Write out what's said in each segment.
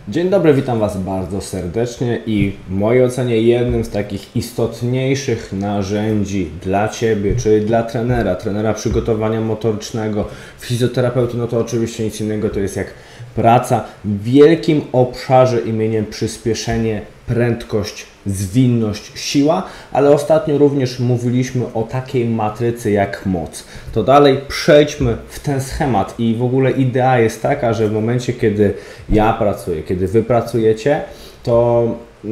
Dzień dobry, witam Was bardzo serdecznie i w mojej ocenie jednym z takich istotniejszych narzędzi dla Ciebie, czyli dla trenera przygotowania motorycznego, fizjoterapeuty, no to oczywiście nic innego to jest jak praca w wielkim obszarze imieniem przyspieszenie, prędkość, zwinność, siła, ale ostatnio również mówiliśmy o takiej matrycy jak moc. To dalej przejdźmy w ten schemat i w ogóle idea jest taka, że w momencie, kiedy ja pracuję, kiedy Wy pracujecie, to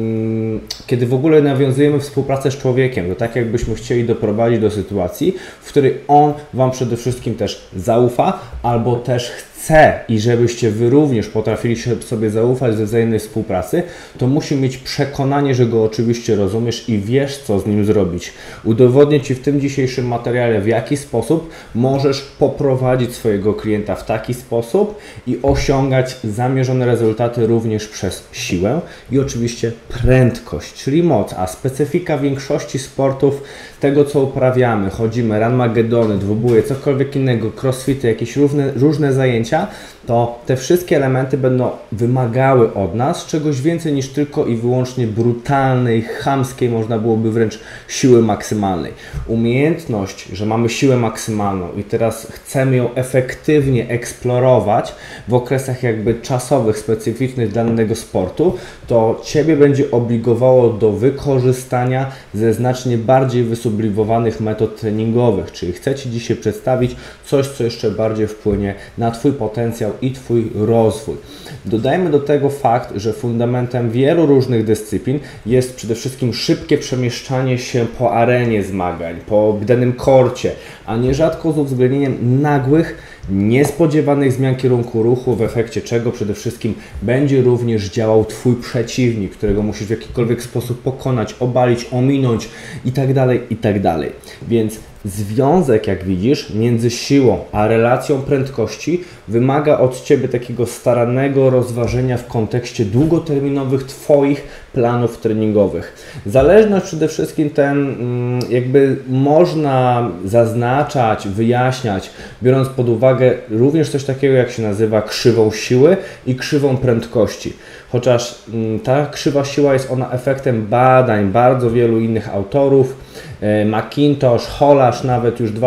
kiedy w ogóle nawiązujemy współpracę z człowiekiem, to tak jakbyśmy chcieli doprowadzić do sytuacji, w której on Wam przede wszystkim też zaufa, albo też chce i żebyście Wy również potrafili sobie zaufać ze wzajemnej współpracy, to musi mieć przekonanie, że go oczywiście rozumiesz i wiesz, co z nim zrobić. Udowodnię Ci w tym dzisiejszym materiale, w jaki sposób możesz poprowadzić swojego klienta w taki sposób i osiągać zamierzone rezultaty również przez siłę i oczywiście prędkość, czyli moc, a specyfika większości sportów, tego co uprawiamy, chodzimy, runmagedony, dwuboje, cokolwiek innego, crossfity, jakieś różne zajęcia, to te wszystkie elementy będą wymagały od nas czegoś więcej niż tylko i wyłącznie brutalnej, chamskiej, można byłoby wręcz siły maksymalnej. Umiejętność, że mamy siłę maksymalną i teraz chcemy ją efektywnie eksplorować w okresach jakby czasowych, specyficznych dla danego sportu, to Ciebie będzie obligowało do wykorzystania ze znacznie bardziej wysublimowanych metod treningowych, czyli chcę Ci dzisiaj przedstawić coś, co jeszcze bardziej wpłynie na Twój potencjał i Twój rozwój. Dodajmy do tego fakt, że fundamentem wielu różnych dyscyplin jest przede wszystkim szybkie przemieszczanie się po arenie zmagań, po danym korcie, a nierzadko z uwzględnieniem nagłych, niespodziewanych zmian kierunku ruchu, w efekcie czego przede wszystkim będzie również działał Twój przeciwnik, którego musisz w jakikolwiek sposób pokonać, obalić, ominąć itd., itd. Więc związek, jak widzisz, między siłą a relacją prędkości wymaga od Ciebie takiego starannego rozważenia w kontekście długoterminowych Twoich planów treningowych. Zależność przede wszystkim ten jakby można zaznaczać, wyjaśniać, biorąc pod uwagę również coś takiego, jak się nazywa krzywą siły i krzywą prędkości. Chociaż ta krzywa siła jest ona efektem badań bardzo wielu innych autorów, McIntosh, Holacz nawet już w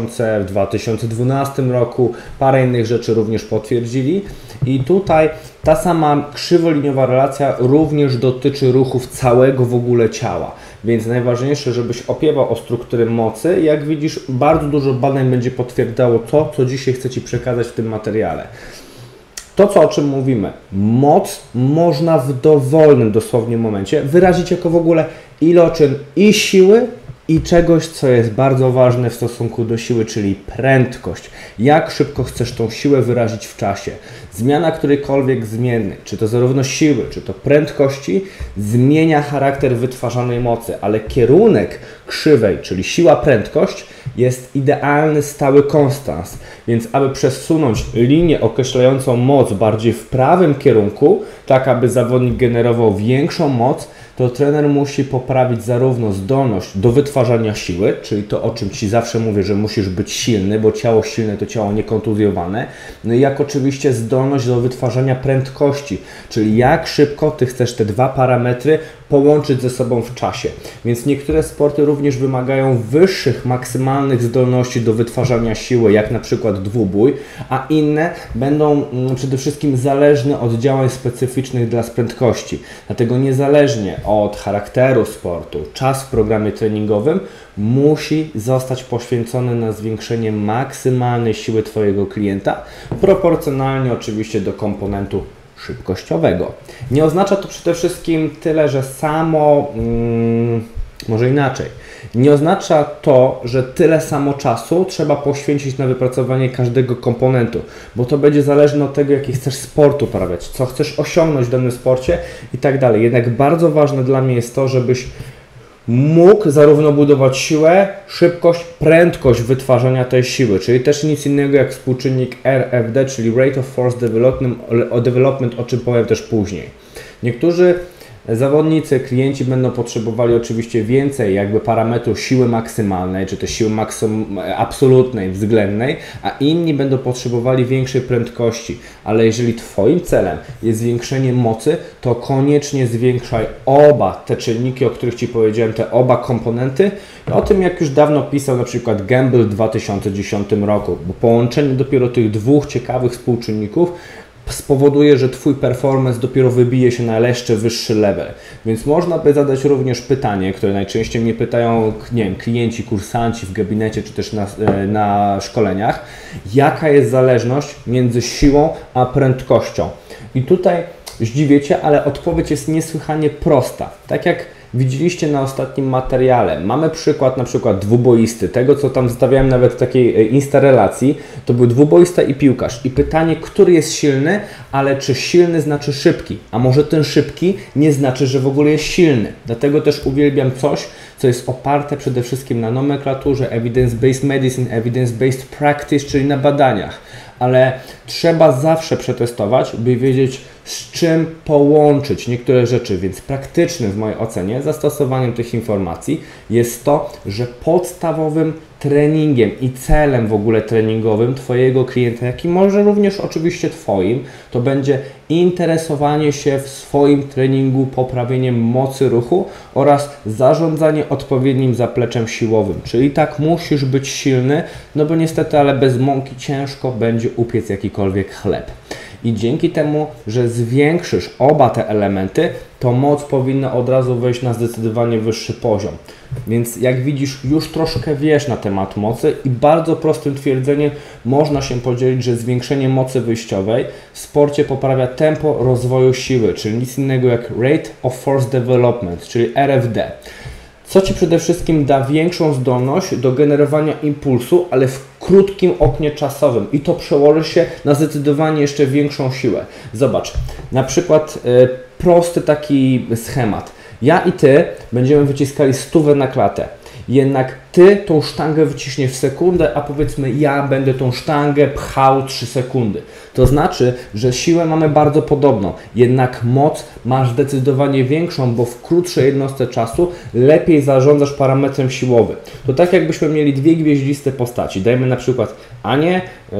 2012 roku, parę innych rzeczy również potwierdzili i tutaj ta sama krzywoliniowa relacja również dotyczy ruchów całego w ogóle ciała, więc najważniejsze, żebyś opiewał o struktury mocy. Jak widzisz, bardzo dużo badań będzie potwierdzało to, co dzisiaj chcę Ci przekazać w tym materiale. To, o czym mówimy, moc można w dowolnym dosłownie momencie wyrazić jako w ogóle iloczyn i siły, i czegoś, co jest bardzo ważne w stosunku do siły, czyli prędkość. Jak szybko chcesz tą siłę wyrazić w czasie. Zmiana którejkolwiek zmiennej, czy to zarówno siły, czy to prędkości, zmienia charakter wytwarzanej mocy, ale kierunek krzywej, czyli siła, prędkość, jest idealny, stały konstans. Więc aby przesunąć linię określającą moc bardziej w prawym kierunku, tak aby zawodnik generował większą moc, to trener musi poprawić zarówno zdolność do wytwarzania siły, czyli to, o czym Ci zawsze mówię, że musisz być silny, bo ciało silne to ciało niekontuzjowane, no i jak oczywiście zdolność do wytwarzania prędkości, czyli jak szybko Ty chcesz te dwa parametry połączyć ze sobą w czasie. Więc niektóre sporty również wymagają wyższych, maksymalnych zdolności do wytwarzania siły, jak na przykład dwubój, a inne będą przede wszystkim zależne od działań specyficznych dla prędkości. Dlatego niezależnie od charakteru sportu, czas w programie treningowym musi zostać poświęcony na zwiększenie maksymalnej siły Twojego klienta, proporcjonalnie oczywiście do komponentu szybkościowego. Nie oznacza to przede wszystkim tyle, że może inaczej. Nie oznacza to, że tyle samo czasu trzeba poświęcić na wypracowanie każdego komponentu, bo to będzie zależne od tego, jaki chcesz sport uprawiać, co chcesz osiągnąć w danym sporcie i tak dalej. Jednak bardzo ważne dla mnie jest to, żebyś mógł zarówno budować siłę, szybkość, prędkość wytwarzania tej siły, czyli też nic innego jak współczynnik RFD, czyli Rate of Force Development, o czym powiem też później. Niektórzy Zawodnicy, klienci będą potrzebowali oczywiście więcej jakby parametrów siły maksymalnej, czy też siły absolutnej, względnej, a inni będą potrzebowali większej prędkości. Ale jeżeli Twoim celem jest zwiększenie mocy, to koniecznie zwiększaj oba te czynniki, o których Ci powiedziałem, te oba komponenty. O tym jak już dawno pisał na przykład Gamble w 2010 roku, bo połączenie dopiero tych dwóch ciekawych współczynników spowoduje, że Twój performance dopiero wybije się na jeszcze wyższy level. Więc można by zadać również pytanie, które najczęściej mnie pytają, nie wiem, klienci, kursanci w gabinecie czy też na szkoleniach, jaka jest zależność między siłą a prędkością. I tutaj zdziwiecie, ale odpowiedź jest niesłychanie prosta. Tak jak widzieliście na ostatnim materiale, mamy przykład na przykład dwuboisty, tego co tam zostawiałem nawet w takiej instarelacji, to był dwuboista i piłkarz. I pytanie, który jest silny, ale czy silny znaczy szybki? A może ten szybki nie znaczy, że w ogóle jest silny? Dlatego też uwielbiam coś, co jest oparte przede wszystkim na nomenklaturze, evidence-based medicine, evidence-based practice, czyli na badaniach. Ale trzeba zawsze przetestować, by wiedzieć, z czym połączyć niektóre rzeczy, więc praktycznym w mojej ocenie zastosowaniem tych informacji jest to, że podstawowym treningiem i celem w ogóle treningowym Twojego klienta, jak i może również oczywiście Twoim, to będzie interesowanie się w swoim treningu poprawieniem mocy ruchu oraz zarządzanie odpowiednim zapleczem siłowym. Czyli tak musisz być silny, no bo niestety, ale bez mąki ciężko będzie upiec jakikolwiek chleb. I dzięki temu, że zwiększysz oba te elementy, to moc powinna od razu wejść na zdecydowanie wyższy poziom. Więc jak widzisz, już troszkę wiesz na temat mocy i bardzo prostym twierdzeniem można się podzielić, że zwiększenie mocy wyjściowej w sporcie poprawia tempo rozwoju siły, czyli nic innego jak Rate of Force Development, czyli RFD. Co Ci przede wszystkim da większą zdolność do generowania impulsu, ale w krótkim oknie czasowym i to przełoży się na zdecydowanie jeszcze większą siłę. Zobacz, na przykład prosty taki schemat. Ja i Ty będziemy wyciskali 100 na klatę. Jednak Ty tą sztangę wyciśniesz w sekundę, a powiedzmy ja będę tą sztangę pchał 3 sekundy. To znaczy, że siłę mamy bardzo podobną, jednak moc masz zdecydowanie większą, bo w krótszej jednostce czasu lepiej zarządzasz parametrem siłowym. To tak jakbyśmy mieli dwie gwieździste postaci. Dajmy na przykład Anię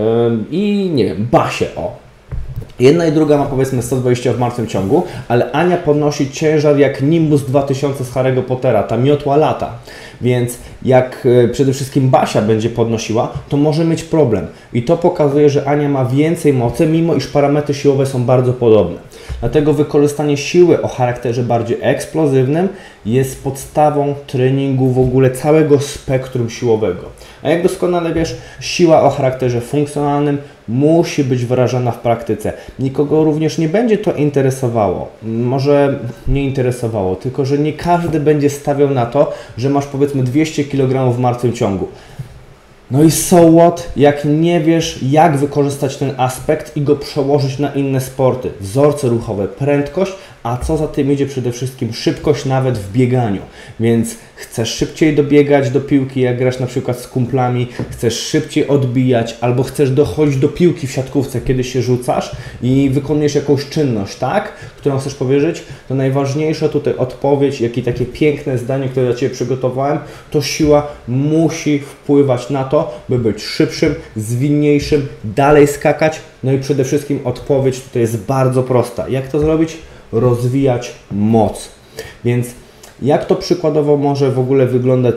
i nie wiem, Basię, o. Jedna i druga ma powiedzmy 120 w martwym ciągu, ale Ania podnosi ciężar jak Nimbus 2000 z Harry'ego Pottera, ta miotła lata. Więc jak przede wszystkim Basia będzie podnosiła, to może mieć problem. I to pokazuje, że Ania ma więcej mocy, mimo iż parametry siłowe są bardzo podobne. Dlatego wykorzystanie siły o charakterze bardziej eksplozywnym jest podstawą treningu w ogóle całego spektrum siłowego. A jak doskonale wiesz, siła o charakterze funkcjonalnym musi być wyrażana w praktyce. Nikogo również nie będzie to interesowało. Może nie interesowało, tylko że nie każdy będzie stawiał na to, że masz powiedzmy 200 kg w martwym ciągu. No i so what, jak nie wiesz, jak wykorzystać ten aspekt i go przełożyć na inne sporty, wzorce ruchowe, prędkość, a co za tym idzie przede wszystkim szybkość nawet w bieganiu. Więc chcesz szybciej dobiegać do piłki, jak grasz na przykład z kumplami, chcesz szybciej odbijać, albo chcesz dochodzić do piłki w siatkówce, kiedy się rzucasz i wykonujesz jakąś czynność, tak, którą chcesz powierzyć, to najważniejsza tutaj odpowiedź, jak i takie piękne zdanie, które dla Ciebie przygotowałem, to siła musi wpływać na to, by być szybszym, zwinniejszym, dalej skakać. No i przede wszystkim odpowiedź tutaj jest bardzo prosta. Jak to zrobić? Rozwijać moc. Więc jak to przykładowo może w ogóle wyglądać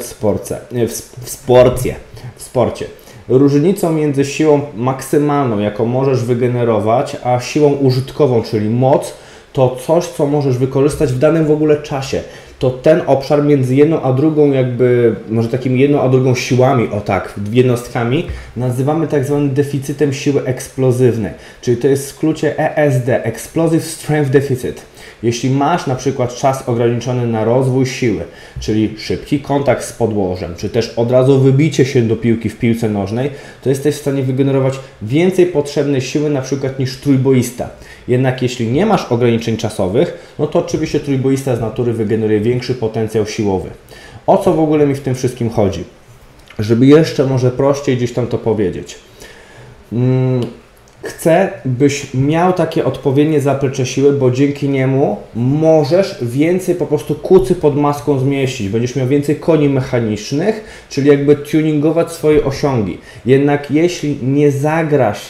w sporcie? Różnicą między siłą maksymalną, jaką możesz wygenerować, a siłą użytkową, czyli moc, to coś, co możesz wykorzystać w danym w ogóle czasie. To ten obszar między jedną a drugą może takim jedną a drugą siłami, o tak, jednostkami, nazywamy tak zwanym deficytem siły eksplozywnej. Czyli to jest w skrócie ESD, Explosive Strength Deficit. Jeśli masz na przykład czas ograniczony na rozwój siły, czyli szybki kontakt z podłożem, czy też od razu wybicie się do piłki w piłce nożnej, to jesteś w stanie wygenerować więcej potrzebnej siły na przykład niż trójboista. Jednak jeśli nie masz ograniczeń czasowych, no to oczywiście trójboista z natury wygeneruje większy potencjał siłowy. O co w ogóle mi w tym wszystkim chodzi? Żeby jeszcze może prościej gdzieś tam to powiedzieć. Chcę, byś miał takie odpowiednie zaplecze siły, bo dzięki niemu możesz więcej po prostu kucy pod maską zmieścić. Będziesz miał więcej koni mechanicznych, czyli jakby tuningować swoje osiągi. Jednak jeśli nie zagrasz,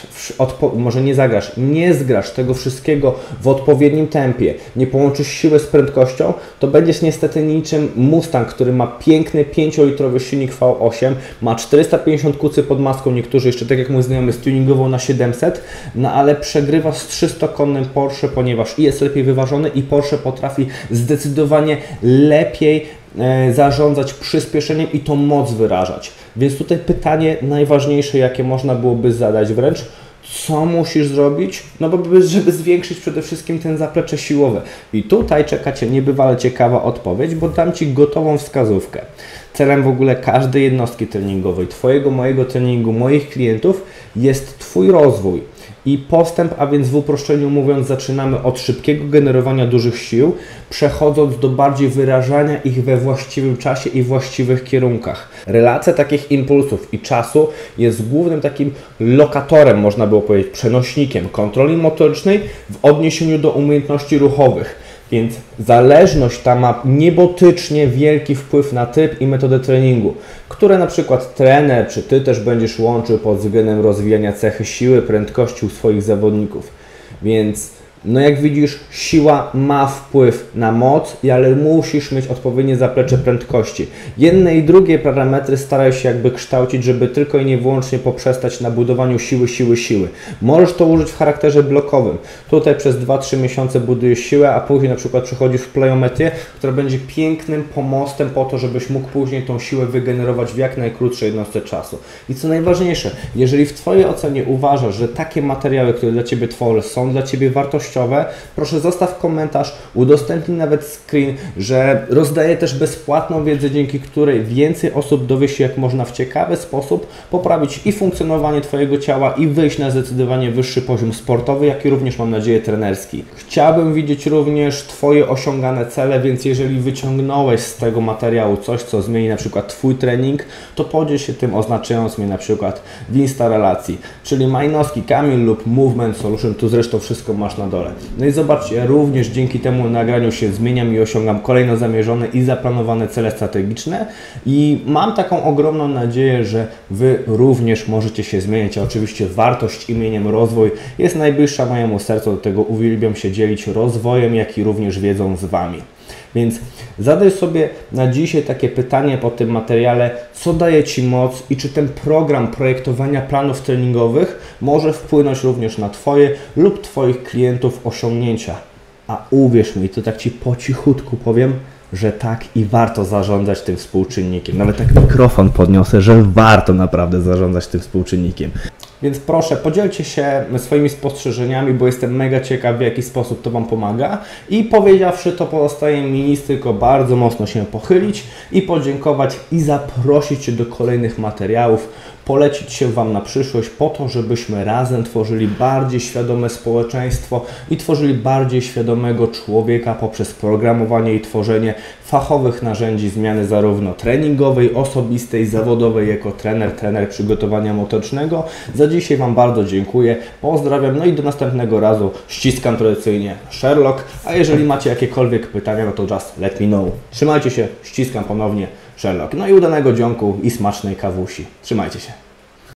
nie zgrasz tego wszystkiego w odpowiednim tempie, nie połączysz siły z prędkością, to będziesz niestety niczym Mustang, który ma piękny 5-litrowy silnik V8, ma 450 kucy pod maską, niektórzy jeszcze, tak jak mój znajomy, stuningował na 700, no ale przegrywa z 300-konnym Porsche, ponieważ i jest lepiej wyważony i Porsche potrafi zdecydowanie lepiej zarządzać przyspieszeniem i tą moc wyrażać. Więc tutaj pytanie najważniejsze, jakie można byłoby zadać wręcz, co musisz zrobić? No bo żeby zwiększyć przede wszystkim ten zaplecze siłowe. I tutaj czeka Cię niebywale ciekawa odpowiedź, bo dam Ci gotową wskazówkę. Celem w ogóle każdej jednostki treningowej, Twojego, mojego treningu, moich klientów jest Twój rozwój i postęp, a więc w uproszczeniu mówiąc, zaczynamy od szybkiego generowania dużych sił, przechodząc do bardziej wyrażania ich we właściwym czasie i właściwych kierunkach. Relacja takich impulsów i czasu jest głównym takim lokatorem, można było powiedzieć, przenośnikiem kontroli motorycznej w odniesieniu do umiejętności ruchowych. Więc zależność ta ma niebotycznie wielki wpływ na typ i metodę treningu, które na przykład trener czy Ty też będziesz łączył pod względem rozwijania cechy siły, prędkości u swoich zawodników. Więc no jak widzisz, siła ma wpływ na moc, ale musisz mieć odpowiednie zaplecze prędkości. Jedne i drugie parametry staraj się jakby kształcić, żeby tylko i nie wyłącznie poprzestać na budowaniu siły. Możesz to użyć w charakterze blokowym. Tutaj przez 2-3 miesiące budujesz siłę, a później na przykład przechodzisz w plejometrię, która będzie pięknym pomostem po to, żebyś mógł później tą siłę wygenerować w jak najkrótszej jednostce czasu. I co najważniejsze, jeżeli w Twojej ocenie uważasz, że takie materiały, które dla Ciebie tworzę, są dla Ciebie wartościowe, proszę zostaw komentarz, udostępnij nawet screen, że rozdaję też bezpłatną wiedzę, dzięki której więcej osób dowie się, jak można w ciekawy sposób poprawić i funkcjonowanie Twojego ciała i wyjść na zdecydowanie wyższy poziom sportowy, jak i również, mam nadzieję, trenerski. Chciałbym widzieć również Twoje osiągane cele, więc jeżeli wyciągnąłeś z tego materiału coś, co zmieni na przykład Twój trening, to podziel się tym, oznaczając mnie na przykład w Insta relacji, czyli Majnowski Kamil lub Movement Solution, tu zresztą wszystko masz na dole. No i zobaczcie, również dzięki temu nagraniu się zmieniam i osiągam kolejno zamierzone i zaplanowane cele strategiczne i mam taką ogromną nadzieję, że Wy również możecie się zmieniać, a oczywiście wartość imieniem rozwój jest najbliższa mojemu sercu, do tego uwielbiam się dzielić rozwojem, jak i również wiedzą z Wami. Więc zadaj sobie na dzisiaj takie pytanie po tym materiale, co daje Ci moc i czy ten program projektowania planów treningowych może wpłynąć również na Twoje lub Twoich klientów osiągnięcia. A uwierz mi, to tak Ci po cichutku powiem, że tak i warto zarządzać tym współczynnikiem. Nawet tak mikrofon podniosę, że warto naprawdę zarządzać tym współczynnikiem. Więc proszę, podzielcie się swoimi spostrzeżeniami, bo jestem mega ciekaw, w jaki sposób to Wam pomaga. I powiedziawszy to, pozostaje mi nic tylko bardzo mocno się pochylić i podziękować i zaprosić Cię do kolejnych materiałów, polecić się Wam na przyszłość po to, żebyśmy razem tworzyli bardziej świadome społeczeństwo i tworzyli bardziej świadomego człowieka poprzez programowanie i tworzenie fachowych narzędzi zmiany zarówno treningowej, osobistej, zawodowej jako trener przygotowania motorycznego. Za dzisiaj Wam bardzo dziękuję, pozdrawiam, no i do następnego razu. Ściskam tradycyjnie, Sherlock, a jeżeli macie jakiekolwiek pytania, no to just let me know. Trzymajcie się, ściskam ponownie, Sherlock. No i udanego dzionku i smacznej kawusi. Trzymajcie się.